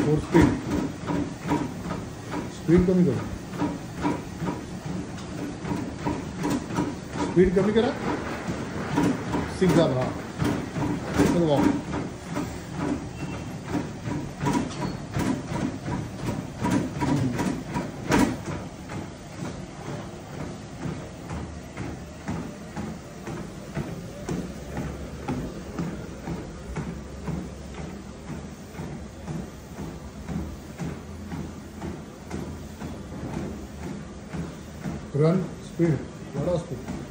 और स्पीड कमी करो, स्पीड कमी करा, सीधा रहा, चलो वाओ। रन स्पीड, बड़ा स्पीड।